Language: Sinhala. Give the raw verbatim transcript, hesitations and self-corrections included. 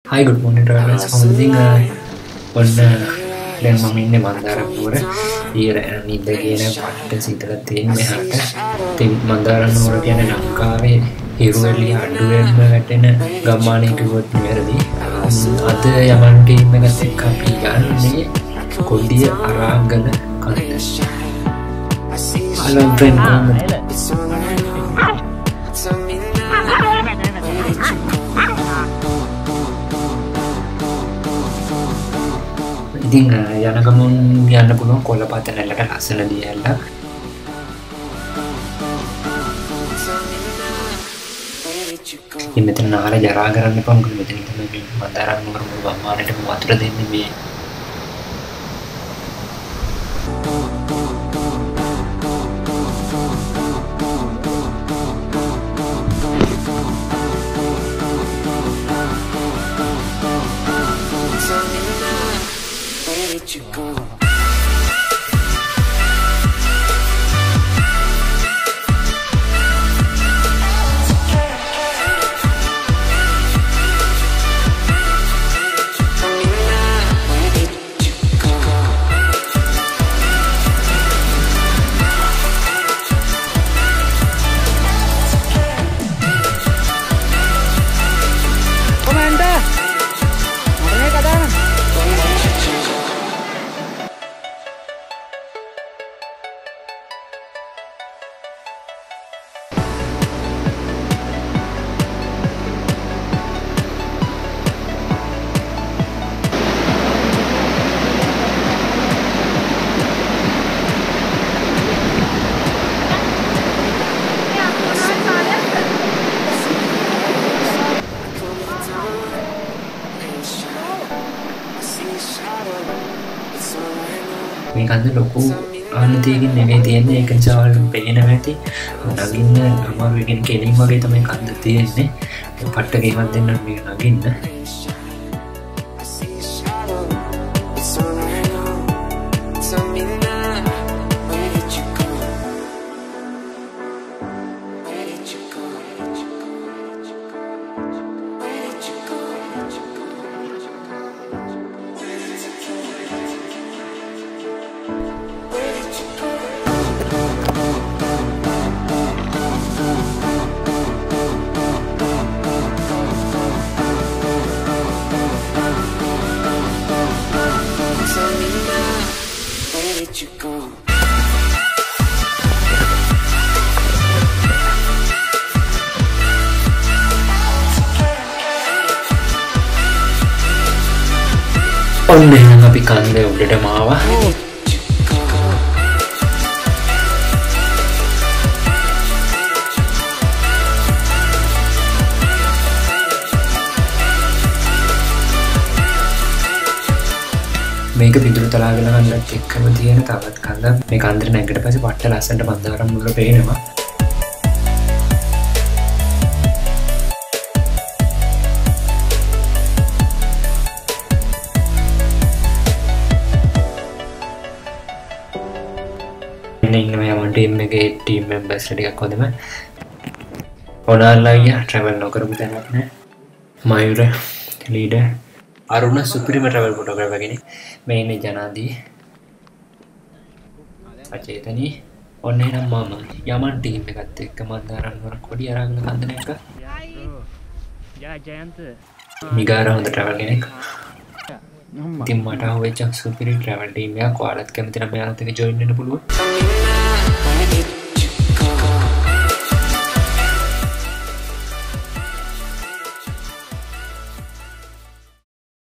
Hi, good morning travelers. Holding a one දැන් මම ඉන්නේ මන්දාරම්නුවර. ඊර නිද්ද කියන පට්ට සීතල තියෙන මෙහාට. ඉතින් මන්දාරම්නුවර කියන්නේ ලංකාවේ හිරුවෙලිය අඩුවෙන්ම වැටෙන ගම්මානයක කිව්වොත් නිවැරදි. අද යමන් ටීම් එකත් එක්ක අපි යන්නේ කොඩිය අරාගල කන්ද. Hello friend, කොහොමද? ඉතින් යන ගමන් යන්න පුළුවන් කොල්ලපාත නැල්ලට ලස්සන දියැලක්. ඉතින් මෙතන නාල ජරා කරන්න එපා මොකද මෙතන තමයි මන්දාරම්නුවර මුළු ගම්මානයටම වතුර දෙන්නේ මේ. You go. මේ කන්ද ලොකු ආනතියකින් නෙමෙයි තියෙන්නේ ඒක නිසා වල පේනවා ඇති නගින්න අමාරු වෙන කෙලින් වගේ තමයි කන්ද තියෙන්නේ පට්ට ගේමක් දෙන්න මේක නගින්න ඔන්න එහෙනම් අපි කන්දේ උඩටම ආවා. මේක පිටුරු තලාගල කන්දත් එක්කම තියෙන තවත් කන්දක්. මේ කන්දේ නැගිට පස්සේ පට්ට ලස්සනට මන්දාරම්නුවර පේනවා. ඉන්නවා යමන් ටීම් එකේ ටීම් මෙම්බර්ස්ලා ටිකක් හොඳම ඔනාලා අයියා ට්‍රැවල් නොකරපු තැනක් නෑ මයුර ලීඩර් අරුණ සුපිරිම ට්‍රැවල් ෆොටෝග්‍රාෆර් කෙනෙක් මේ ඉන්නේ ජනාදී අචේතනී ඔන්න එහෙනම් මම යමන් ටීම් එකත් එක්ක මන්දාරම්නුවර කොඩිය අරාගල කන්දන එක යා ජයන්ත මිගාර හොඳ ට්‍රැවල් කෙනෙක් ඉතින් මට හොවෙච්ච සුපිරි ට්‍රැවල් ටීම් එකක් ඔයාලත් කැමති නම් එයාලත් එක්ක ජොයින් වෙන්න පුළුවන්